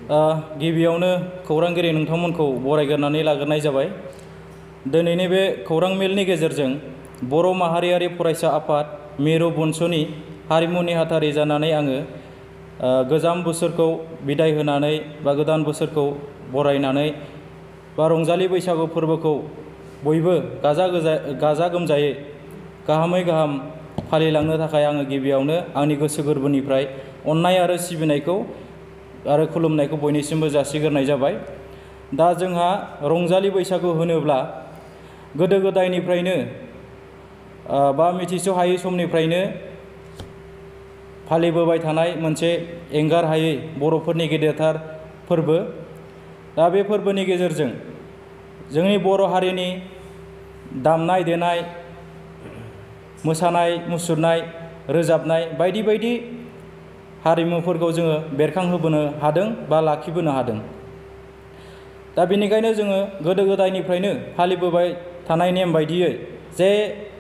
गिबियावनो खौरांगिरि नोंथांमोनखौ बरायग्रोनानै लाग्रोनाय जाबाय। दिनैनि बे खौरां मेलनि गेजेरजों बर' माहारियारि फरायसा आफाद मिरु बनसुनि हारिमु नेहाथारि जानानै आङो गोजाम बोसोरखौ बिदाय होनानै बा गोदान बोसोरखौ बरायनानै बा रंजालि बैसागु फोरबोखौ बयबो गाजा गोमजायै गाहामै गाहाम फालिलांनो थाखाय आङो गिबियावनो आंनि गोसो गोरबोनिफ्राय अननाय आरो सिबिनायखौ आरो खुलुमनायखौ बयनिसिमबो जासिग्रोनाय जाबाय। दा जोंहा रंजालि बैसागु होनोब्ला गोदो गोदायनिफ्रायनो बा मिथिस' हायै समनिफ्रायनो फालिबोबाय थानाय मोनसे एंगार हायै बर'फोरनि गेदेरथार फोरबो। दा बे फोरबोनि गेजेरजों जोंनि बर' हारिनि दामनाय देनाय, मोसानाय मुसुरनाय, रोजाबनाय बायदि बायदि हारिमुफोरखौ जोङो बेरखांहोबोनो हादों बा लाखिबोनो हादों। दा बेनिखायनो जोङो गोदो गोदायनिफ्रायनो फालिबोबाय थानाय नेम बायदियै जे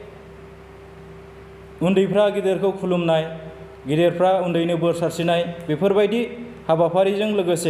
उन्दैफ्रा गिदिरखौ खुलुमनाय, गिदिरफ्रा उन्दैनो बोर सारस्रिनाय, बेफोरबायदि हाबाफारिजों लोगोसे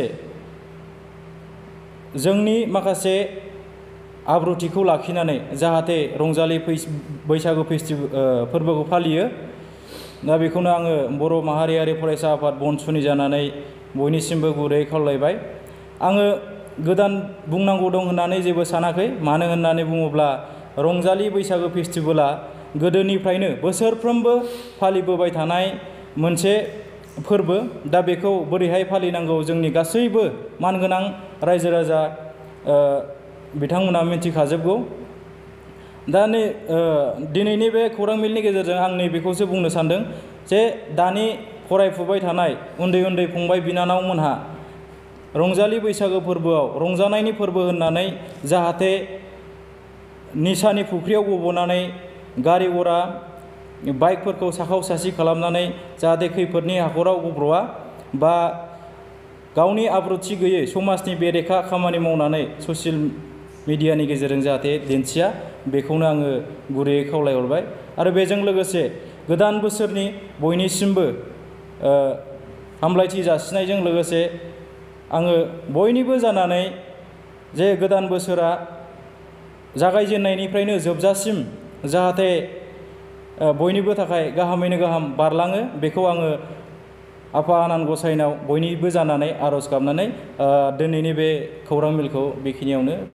जोंनि माखासे आब्रुथिखौ लाखिनानै जाहाथे रंजालि बैसागु फोरबोखौ फालियो। दा बेखौनो आङो बर' माहारियारि फरायसा आफाद बनसुनि जानानै बयनिसिमबो गुरै खावलायबाय। आङो गोदान बुंनांगौ दं होननानै जेबो सानाखै। मानो होननानै बुङोब्ला रंजालि बैसागु फेस्टिभेला गोदोनिफ्रायनो बोसोरफ्रोमबो फालिबोबाय थानाय मोनसे फोरबो। दा बेखौ बोरैहाय फालिनांगौ जोंनि गासैबो मानगोनां रायजो राजा बिथांमोना मिथिखाजोबगौ। दा दिनैनि बे खौरां मेलनि गेजेरजों आं नैबेखौसो बुंनो सानदों जे दानि फरायफुबाय थानाय उन्दै उन्दै फंबाय बिनानावमोनहा रंजालि बैसागो फोरबोआव रंजानायनि फोरबो होननानै जाहाथे निसानि फुख्रियाव गब'नानै गारि घरा बाइकफोरखौ साखाव सासि खालामनानै जाहाथे खैफोदनि हाखराव गब्र'आ बा गावनि आब्रुथि गैयै समाजनि बेरेखा खामानि मावनानै ससियेल मिडियानि गेजेरजों जाहाथे दिन्थिया, बेखौनो आङो गुरैयै खावलायहरबाय। आरो बेजों लोगोसे गोदान बोसोरनि बयनिसिमबो हामलायथि जासिनायजों लोगोसे आङो बयनिबो जानानै जे गोदान बोसोरा जागायजेननायनिफ्रायनो जोबजासिम जाहाथे बयनिबो थाखाय गाहामैनो गाहाम बारलाङो, बेखौ आङो आफा आनान गसाइनाव बयनिबो जानानै आर'ज गाबनानै दिनैनि बे खौरां मेलखौ बेखिनियावनो